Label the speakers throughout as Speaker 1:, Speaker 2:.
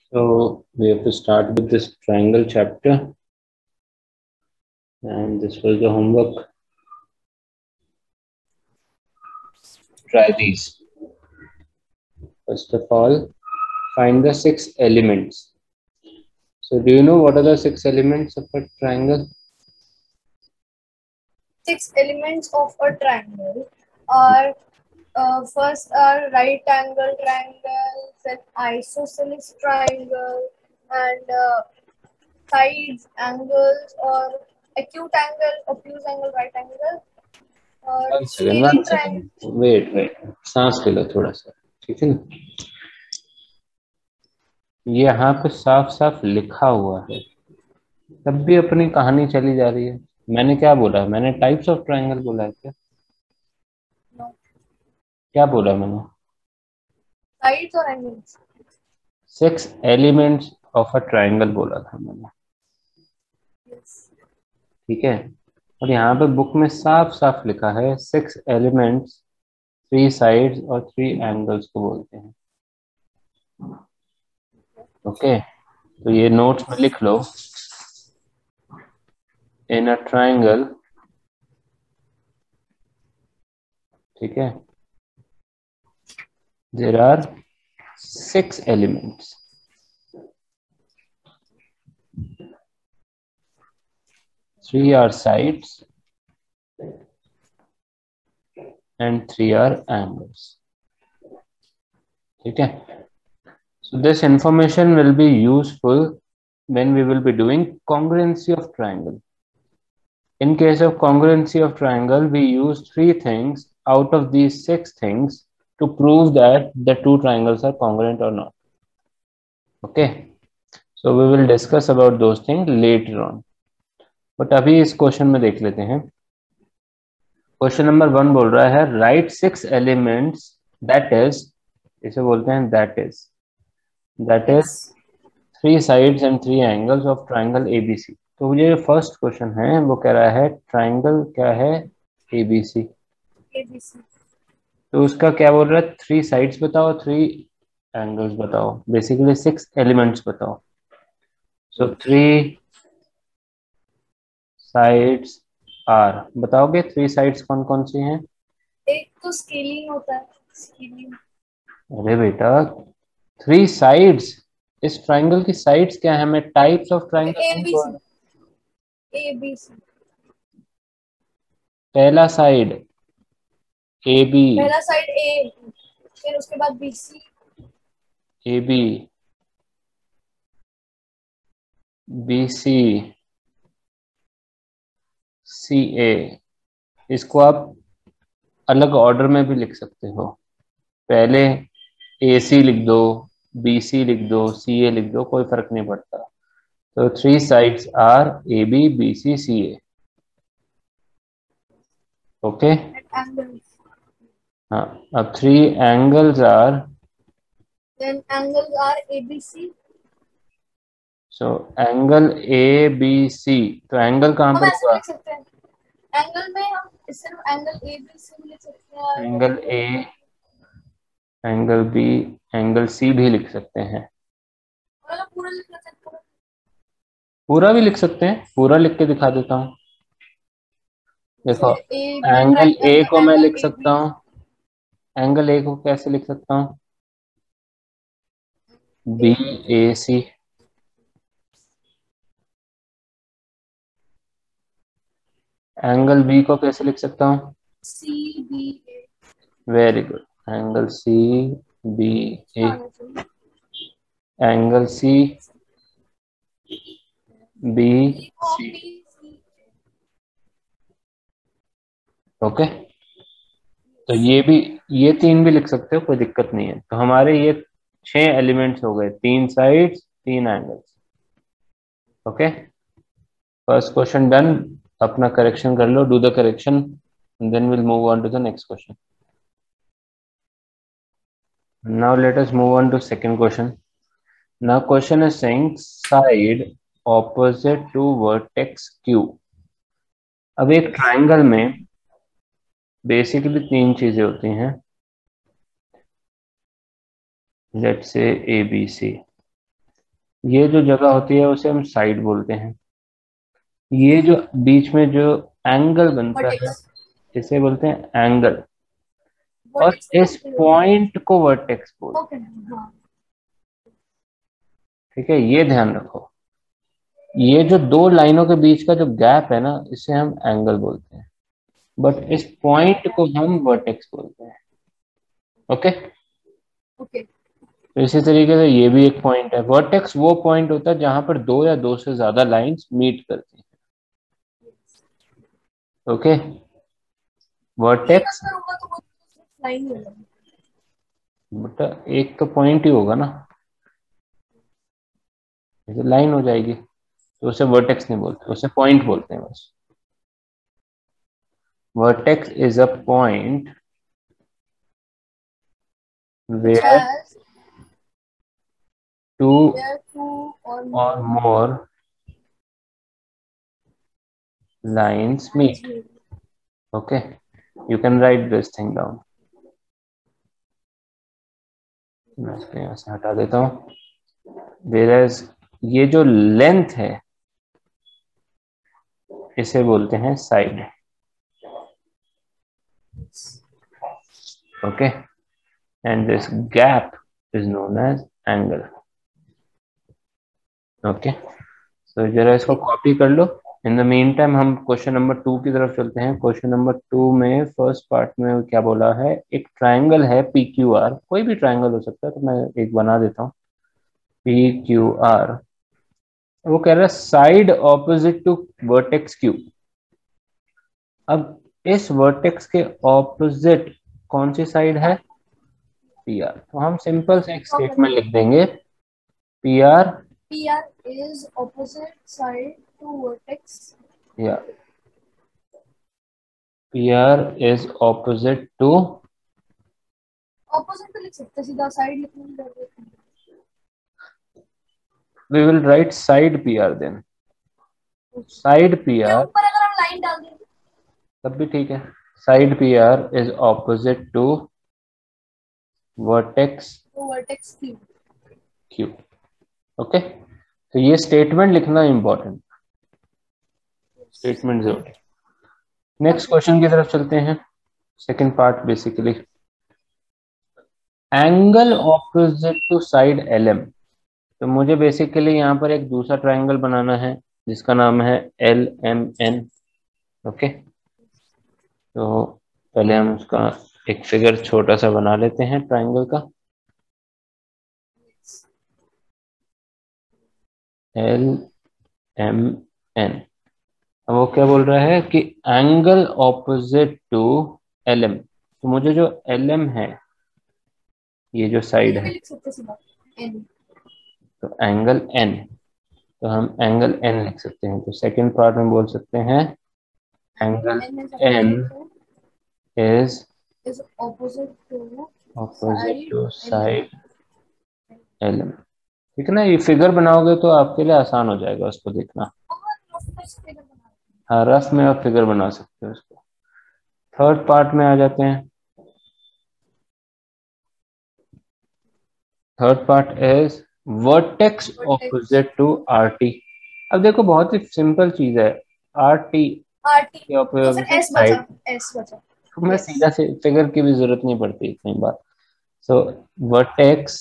Speaker 1: So we have to start with this triangle chapter, and this was the homework. Try these. First of all, find the 6 elements. So do you know what are the 6 elements of a triangle?
Speaker 2: 6 elements of a triangle are first are right angle triangle, then isosceles triangle, and sides, angles, or acute angle, obtuse angle, right angle, or
Speaker 1: One second,
Speaker 2: scaling
Speaker 1: one
Speaker 2: triangle.
Speaker 1: second. Wait. सांस ले लो थोड़ा सा, ठीक है ना? ये यहाँ पे साफ साफ लिखा हुआ है, तब भी अपनी कहानी चली जा रही है। मैंने क्या बोला? मैंने टाइप्स ऑफ ट्रायंगल बोला है क्या?
Speaker 2: No,
Speaker 1: क्या बोला मैंने?
Speaker 2: sides or angles.
Speaker 1: 6 elements of a triangle बोला था मैंने,
Speaker 2: Yes.
Speaker 1: ठीक है। और यहाँ पे बुक में साफ साफ लिखा है 6 elements, 3 sides और 3 angles को बोलते हैं। ओके, तो ये नोट्स में लिख लो। इन अ ट्रायंगल, ठीक है, there are 6 elements. 3 are sides and 3 are angles, ठीक है। So this information will be useful when we will be doing congruency of triangle. In case of congruency of triangle, we use 3 things out of these 6 things to prove that the 2 triangles are congruent or not. Okay, so we will discuss about those things later on. But अभी इस question में देख लेते हैं। Question number 1 बोल रहा है right 6 elements, that is, इसे बोलते हैं that is 3 sides and 3 angles of triangle ABC. तो ये फर्स्ट क्वेश्चन है, वो कह रहा है ट्राइंगल क्या है? ABC.
Speaker 2: ABC.
Speaker 1: तो उसका क्या बोल रहा है? 3 sides बताओ, 3 angles बताओ, बेसिकली 6 elements बताओ। सो 3 sides आर, बताओगे 3 sides कौन कौन सी हैं?
Speaker 2: एक तो स्केलिंग होता है, स्केलिंग।
Speaker 1: अरे बेटा, 3 sides, इस ट्राइंगल की साइड्स क्या है? मैं टाइप्स ऑफ ट्राइंगल नहीं बोल
Speaker 2: ABC.
Speaker 1: रहा।
Speaker 2: ABC.
Speaker 1: पहला साइड ए बी,
Speaker 2: पहला साइड A, फिर उसके बाद BC,
Speaker 1: A B, B C, C A. इसको आप अलग ऑर्डर में भी लिख सकते हो। पहले ए सी लिख दो, बी सी लिख दो, सी ए लिख दो, कोई फर्क नहीं पड़ता। तो 3 sides are A B C C A. Okay,
Speaker 2: and angles.
Speaker 1: हाँ, अब 3 angles आर,
Speaker 2: Then angles are ABC.
Speaker 1: So angle A B C. तो एंगल कहाँ
Speaker 2: हम
Speaker 1: पर
Speaker 2: ऐसे भी
Speaker 1: होगा?
Speaker 2: लिख सकते हैं, एंगल में हम सिर्फ एंगल ABC भी लिख सकते हैं,
Speaker 1: angle A, angle B, angle C भी लिख सकते हैं।
Speaker 2: मतलब पूरा लिख सकते हैं पूरा।
Speaker 1: पूरा भी लिख सकते हैं, पूरा लिख के दिखा देता हूँ। देखो,
Speaker 2: जैसे AB
Speaker 1: एंगल ए को मैं
Speaker 2: एंगल
Speaker 1: लिख सकता
Speaker 2: AB,
Speaker 1: हूँ। एंगल ए को कैसे लिख सकता हूँ? B A C. Angle B को कैसे लिख सकता हूँ?
Speaker 2: CBA।
Speaker 1: Very good, angle C B A, angle C B C. Okay, तो ये 3 भी लिख सकते हो, कोई दिक्कत नहीं है। तो हमारे ये 6 एलिमेंट्स हो गए, 3 sides, 3 angles. Okay, first question done. अपना करेक्शन कर लो, do the correction, and then we'll move on to the next question. Now let us move on to second question. Now question is saying side opposite to vertex Q. अब एक triangle में basically 3 चीजें होती हैं, let's say ABC। ये जो जगह होती है उसे हम साइड बोलते हैं। ये जो बीच में जो एंगल बनता है
Speaker 2: वर्टेक्स।
Speaker 1: इसे बोलते हैं एंगल। और
Speaker 2: वर्टेक्स
Speaker 1: इस पॉइंट को वर्टेक्स बोलते
Speaker 2: ओके हाँ।
Speaker 1: हैं। ठीक है, ये ध्यान रखो। ये जो दो लाइनों के बीच का जो गैप है ना, इसे हम एंगल बोलते हैं, बट इस पॉइंट को हम वर्टेक्स बोलते हैं। ओके।
Speaker 2: ओके।
Speaker 1: तो इसी तरीके से ये भी एक पॉइंट है। वर्टेक्स वो पॉइंट होता है जहां पर दो या दो से ज्यादा लाइंस मीट करती हैं। ओके।
Speaker 2: एक
Speaker 1: वर्टेक्स
Speaker 2: अगर होगा तो वो सिर्फ लाइन ही होगा।
Speaker 1: बेटा एक तो पॉइंट ही होगा ना, जैसे लाइन हो जाएगी तो उसे वर्टेक्स नहीं बोलते, उसे पॉइंट बोलते हैं बस। Vertex is a point
Speaker 2: Which
Speaker 1: where
Speaker 2: has
Speaker 1: two
Speaker 2: where two or
Speaker 1: और
Speaker 2: more
Speaker 1: more lines
Speaker 2: lines
Speaker 1: meet.
Speaker 2: meet.
Speaker 1: Okay, you can write this thing down. मैं इसको यहाँ से हटा देता हूँ। वेयर ये जो लेंथ है इसे बोलते हैं side. Okay, and this gap is known as angle. Okay, तो जरा इसको
Speaker 2: Okay.
Speaker 1: कॉपी कर लो। इन द मीन टाइम हम क्वेश्चन नंबर 2 की तरफ चलते हैं। क्वेश्चन नंबर 2 में फर्स्ट पार्ट में क्या बोला है, एक ट्राइंगल है पी क्यू आर, कोई भी ट्राइंगल हो सकता है, तो मैं एक बना देता हूँ। पी क्यू आर, वो कह रहा है side opposite to vertex Q. अब इस वर्टेक्स के ऑपोजिट कौन सी साइड है, पी आर। तो हम सिंपल से एक स्टेटमेंट लिख देंगे, P R
Speaker 2: PR is opposite side to vertex.
Speaker 1: या P R is opposite to,
Speaker 2: Opposite पे लिख सकते हैं, सीधा साइड लिखने की जरूरत नहीं।
Speaker 1: We will write side P R then. Side P
Speaker 2: या
Speaker 1: आर
Speaker 2: ऊपर अगर हम लाइन डाल देंगे
Speaker 1: तब भी ठीक है। Side P R is opposite to vertex
Speaker 2: तो वर्टेक्स क्यू।
Speaker 1: क्यू। ओके, तो ये स्टेटमेंट लिखना इंपॉर्टेंट, स्टेटमेंट जरूरी। नेक्स्ट क्वेश्चन की तरफ चलते हैं। Second part basically angle opposite to side L M. तो मुझे बेसिकली यहाँ पर एक दूसरा ट्राइंगल बनाना है जिसका नाम है एल एम एन। ओके, तो पहले हम उसका एक फिगर छोटा सा बना लेते हैं ट्राइंगल का। L M N. अब वो क्या बोल रहा है कि angle opposite to L M. तो मुझे जो एल एम है, ये जो साइड
Speaker 2: एन भी
Speaker 1: है,
Speaker 2: लिख सकते हैं सीधा एन।
Speaker 1: तो एंगल एन, तो हम एंगल एन लिख सकते हैं। तो सेकंड पार्ट में बोल सकते हैं angle
Speaker 2: N is
Speaker 1: N
Speaker 2: opposite to
Speaker 1: is
Speaker 2: is opposite to
Speaker 1: opposite
Speaker 2: side
Speaker 1: to
Speaker 2: L M.
Speaker 1: Side L M. ठीक है ना, ये फिगर बनाओगे तो आपके लिए आसान हो जाएगा उसको देखना। हाँ, रफ में आप फिगर बना सकते हो उसको। थर्ड पार्ट में आ जाते हैं। Third part is vertex
Speaker 2: vertex
Speaker 1: opposite to R T. अब देखो बहुत ही सिंपल चीज है, आर टी
Speaker 2: आर टी
Speaker 1: के
Speaker 2: तो फिर
Speaker 1: ऑपोजिट है
Speaker 2: एस बचा।
Speaker 1: साइड।
Speaker 2: एस बचा।
Speaker 1: तो मैं
Speaker 2: यस।
Speaker 1: सीधा से फिगर की भी जरूरत नहीं पड़ती इतनी बार। So vertex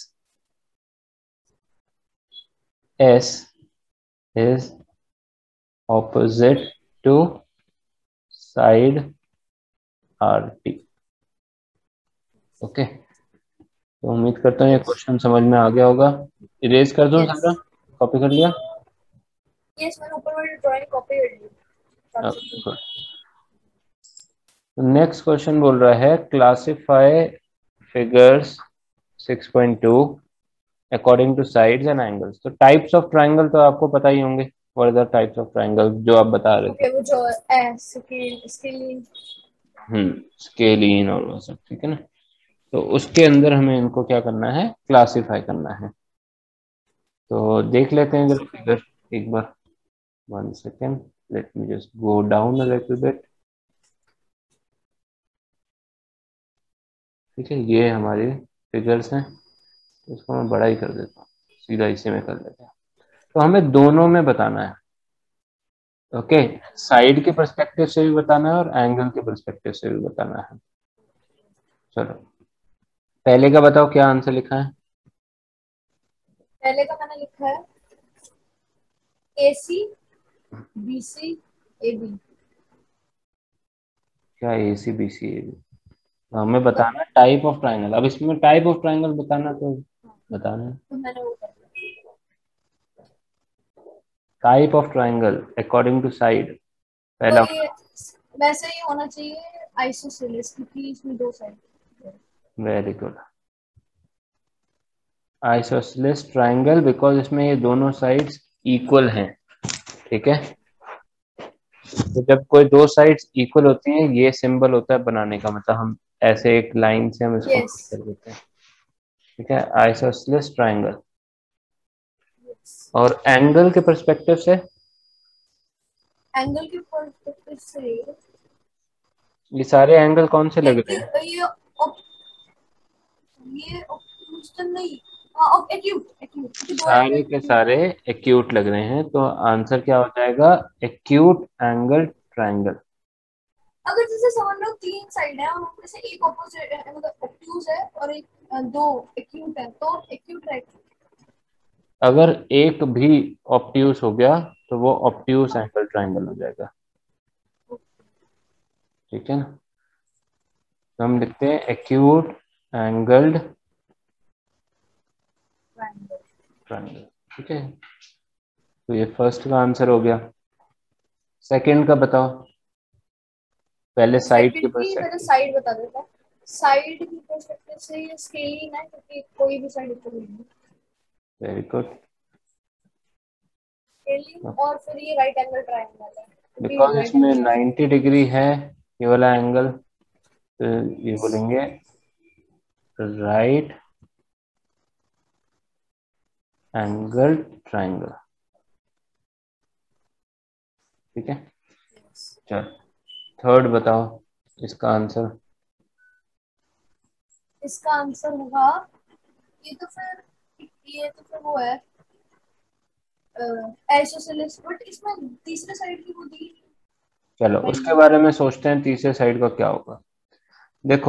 Speaker 1: S is opposite to side R T. Okay, तो उम्मीद करता हूँ ये
Speaker 2: यस।
Speaker 1: क्वेश्चन समझ में आ गया होगा। इरेज कर दूं
Speaker 2: यस।
Speaker 1: सारा, कॉपी कर लिया।
Speaker 2: यस मैंने ऊपर वाली ड्राइंग कॉपी कर ली।
Speaker 1: नेक्स्ट क्वेश्चन बोल रहा है classify figures 6.2 according to sides and angles. तो टाइप्स ऑफ ट्राइंगल तो आपको पता ही होंगे, what are the types of triangle जो आप बता रहे थे।
Speaker 2: ओके वो जो एस स्केलिंग।
Speaker 1: स्केलीन और वो सब, ठीक है ना। तो उसके अंदर हमें इनको क्या करना है, क्लासिफाई करना है। तो देख लेते हैं जरा फिगर एक बार। One second, let me just go down a little bit. ठीक है, ये हमारी फिगर्स हैं। तो इसको मैं बड़ा ही कर देता हूँ, सीधा इसी में कर लेते हैं। तो हमें दोनों में बताना है। ओके, साइड के पर्सपेक्टिव से भी बताना है और एंगल के पर्सपेक्टिव से भी बताना है। चलो पहले का बताओ, क्या आंसर लिखा है?
Speaker 2: पहले का मैंने लिखा है AC BC AB।
Speaker 1: क्या AC BC AB? तो हमें बताना है टाइप ऑफ ट्राइंगल। अब इसमें टाइप ऑफ ट्राइंगल बताना तो बताना है।
Speaker 2: तो मैंने वो कर दिया।
Speaker 1: Type of triangle according to side,
Speaker 2: तो
Speaker 1: पहला।
Speaker 2: ये वैसे ही होना चाहिए आइसोसेलेस, क्योंकि इसमें दो side.
Speaker 1: Very good. Isosceles triangle because इसमें ये दोनों साइड्स इक्वल हैं। ठीक है, तो जब कोई दो साइड्स इक्वल होती हैं, ये सिंबल होता है बनाने का, मतलब हम ऐसे एक लाइन से हम इसको
Speaker 2: यस
Speaker 1: कर देते हैं। ठीक है, आइसोसेलेस ट्राइंगल।
Speaker 2: यस।
Speaker 1: और एंगल के पर्सपेक्टिव से
Speaker 2: एंगल के पर्सपेक्टिव से
Speaker 1: ये सारे एंगल कौन से लग रहे हैं?
Speaker 2: ये ऑब्टूज तो नहीं, हाँ एक्यूट एक्यूट, क्योंकि दो
Speaker 1: सारे
Speaker 2: एंगल।
Speaker 1: के सारे एक्यूट लग रहे हैं, तो आंसर क्या हो जाएगा? Acute angle triangle.
Speaker 2: अगर जैसे समझ लो तीन साइड है और उनमें से एक ऑपोजिट मतलब ऑब्टूज है और एक दो एक्यूट है, तो एक्यूट राइट।
Speaker 1: अगर एक भी ऑप्ट्यूस हो गया तो वो ऑप्ट्यूस एंगल ट्राइंगल हो जाएगा। ठीक है ना, तो हम लिखते हैं एक्यूट एंगल्ड ट्राइंगल। ठीक है, तो ये फर्स्ट का आंसर हो गया। सेकंड का बताओ, पहले साइड के
Speaker 2: सेकंड की मैंने
Speaker 1: पर्सपेक्टिव।
Speaker 2: साइड बता देता हूँ। साइड की पर्सपेक्टिव से ये स्केलिंग है, क्योंकि कोई भी साइड इक्वल नहीं है।
Speaker 1: Very good.
Speaker 2: स्केलिंग, और फिर ये राइट एंगल ट्रायंगल है, क्योंकि
Speaker 1: बिकॉज
Speaker 2: राइट
Speaker 1: इसमें
Speaker 2: एंगल।
Speaker 1: 90 डिग्री है ये वाला एंगल, तो ये बोलेंगे राइट एंगल ट्राइंगल। ठीक है, चल थर्ड बताओ इसका आंसर।
Speaker 2: इसका आंसर होगा, ये तो फिर ये तो फिर वो है आइसोसेलेस, बट इसमें तीसरे साइड की वो दी
Speaker 1: चलो उसके
Speaker 2: वैल्यू।
Speaker 1: बारे में सोचते हैं, तीसरे साइड का क्या होगा। देखो,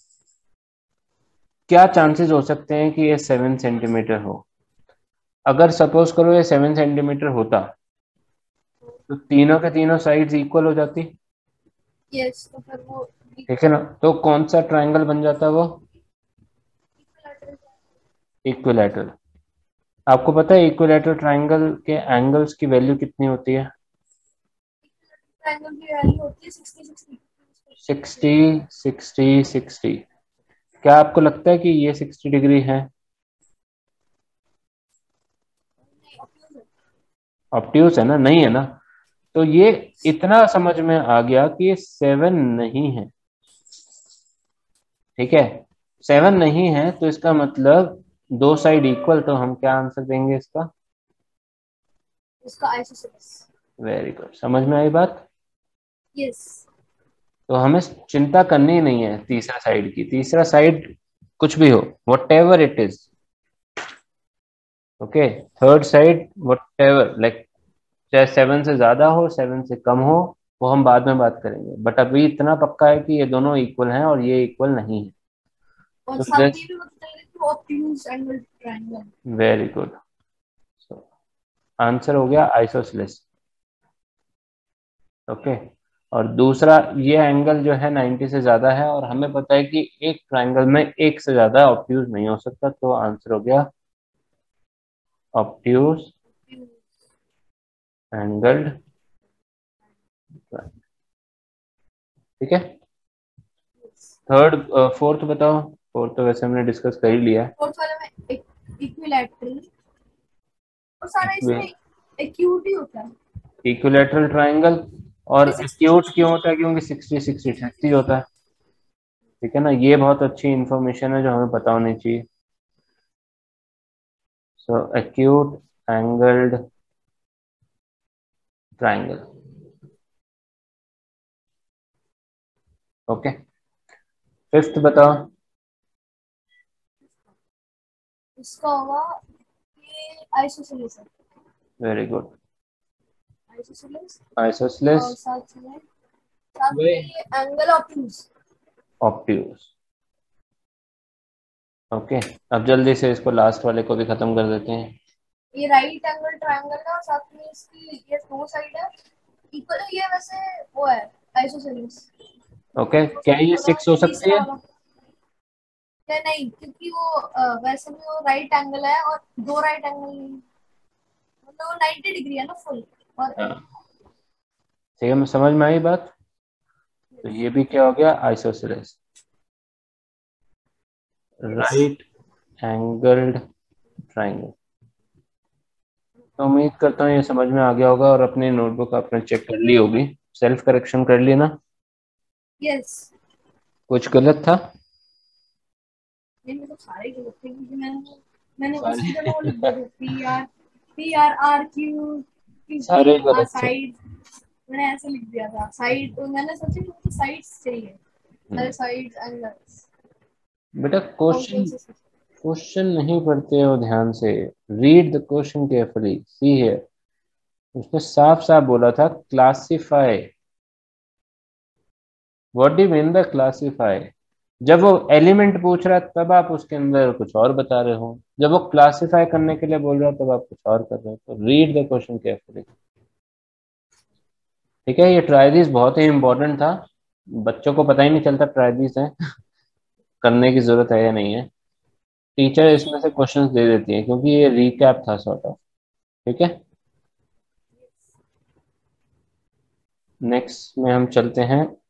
Speaker 1: क्या चांसेस हो सकते हैं कि ये 7 सेंटीमीटर हो। अगर सपोज करो ये 7 सेंटीमीटर होता, तो तीनों के तीनों साइड्स इक्वल हो जाती।
Speaker 2: यस, तो फिर वो
Speaker 1: ठीक है ना, तो कौन सा ट्राइंगल बन जाता वो?
Speaker 2: Equilateral
Speaker 1: equilateral. आपको पता है इक्विलैटरल ट्राइंगल के एंगल्स की वैल्यू कितनी होती है?
Speaker 2: ट्रायंगल की वैल्यू होती है 60 60।
Speaker 1: 60 60 60। क्या आपको लगता है कि ये 60 डिग्री है?
Speaker 2: नहीं ऑब्टूज है।
Speaker 1: ऑब्ट्यूस है ना? नहीं है ना? तो ये इतना समझ में आ गया कि ये 7 नहीं है। ठीक है, 7 नहीं है, तो इसका मतलब दो साइड इक्वल, तो हम क्या आंसर देंगे इसका?
Speaker 2: इसका आइसोसेलेस।
Speaker 1: वेरी गुड, समझ में आई बात।
Speaker 2: यस।
Speaker 1: तो हमें चिंता करनी ही नहीं है तीसरा साइड की। तीसरा साइड कुछ भी हो, whatever it is. Okay, third side whatever, like चाहे 7 से ज्यादा हो 7 से कम हो, वो हम बाद में बात करेंगे, बट अभी इतना पक्का है कि ये दोनों इक्वल हैं और ये इक्वल नहीं है।
Speaker 2: और
Speaker 1: तो
Speaker 2: साथ में
Speaker 1: दिस
Speaker 2: ये भी पता चल गया कि वो obtuse angle triangle.
Speaker 1: Very good. Answer हो गया आइसोसेलेस। ओके, और दूसरा, ये एंगल जो है 90 से ज्यादा है और हमें पता है कि एक ट्राइंगल में एक से ज्यादा ऑब्ट्यूज नहीं हो सकता, तो आंसर हो गया ऑब्ट्यूज एंगल्ड। ठीक है, थर्ड फोर्थ बताओ। फोर्थ तो वैसे हमने डिस्कस कर ही लिया
Speaker 2: फोर्थ वाले में इक्विलैटरल, और सारा
Speaker 1: है।
Speaker 2: इसमें एक्यूट ही होता है,
Speaker 1: इक्विलैटरल ट्राइंगल। और
Speaker 2: क्योंकि 60
Speaker 1: एक्यूट
Speaker 2: 60
Speaker 1: क्यों होता है? क्योंकि 60 60 60 होता है। ठीक है ना, ये बहुत अच्छी इंफॉर्मेशन है जो हमें पता होनी चाहिए। So acute angled triangle. Okay, fifth बताओ।
Speaker 2: इसका होगा ये आइसोसेलेस है।
Speaker 1: Very good.
Speaker 2: आइसोसेलेस
Speaker 1: आइसोसेलेस,
Speaker 2: और साथ में ये एंगल ऑब्ट्यूज।
Speaker 1: ऑब्ट्यूज। ओके, अब जल्दी से इसको लास्ट वाले को भी खत्म कर देते हैं।
Speaker 2: ये राइट एंगल ट्रायंगल है और साथ में इसकी ये दो साइड है इक्वल है, ये वैसे वो है आइसोसेलेस।
Speaker 1: ओके, क्या ये 6 हो सकती
Speaker 2: तीसरा
Speaker 1: है?
Speaker 2: वाला नहीं नहीं, क्योंकि वो वैसे भी वो राइट एंगल है और दो राइट एंगल नहीं, मतलब वो 90 डिग्री है ना फुल। और
Speaker 1: हाँ, ठीक है, मैं समझ में आई बात। तो ये भी क्या हो गया? Isosceles, right angled triangle. तो उम्मीद करता हूँ ये समझ में आ गया होगा और अपनी नोटबुक आपने चेक कर ली होगी, सेल्फ करेक्शन कर ली ना?
Speaker 2: यस।
Speaker 1: कुछ गलत था?
Speaker 2: नहीं मतलब सारे गलत थे, क्योंकि मैंने उसकी
Speaker 1: सारे
Speaker 2: जगह वो लिख दिया था पी आर आर क्यू
Speaker 1: सारे
Speaker 2: क्यू आर
Speaker 1: गलत थे।
Speaker 2: साइड। मैंने ऐसे लिख दिया था साइड, तो मैंने सोचा कि मुझे साइड्स चाहिए,
Speaker 1: हम्म।
Speaker 2: Sides angles.
Speaker 1: बेटा
Speaker 2: और
Speaker 1: क्वेश्चन,
Speaker 2: कैसे
Speaker 1: क्वेश्चन नहीं पढ़ते हो ध्यान से। Read the question carefully, see here. उसने साफ साफ बोला था classify. What do mean the classify? जब वो एलिमेंट पूछ रहा है तब आप उसके अंदर कुछ और बता रहे हो, जब वो क्लासिफाई करने के लिए बोल रहा है तब आप कुछ और कर रहे हो। तो रीड द क्वेश्चन केयरफुली, ठीक है? ये ट्राई बहुत ही इंपॉर्टेंट था, बच्चों को पता ही नहीं चलता ट्राई है, करने की जरूरत है या नहीं है। टीचर इसमें से क्वेश्चंस दे देती है क्योंकि ये रिकैप था सॉर्ट ऑफ। ठीक है, नेक्स्ट में हम चलते हैं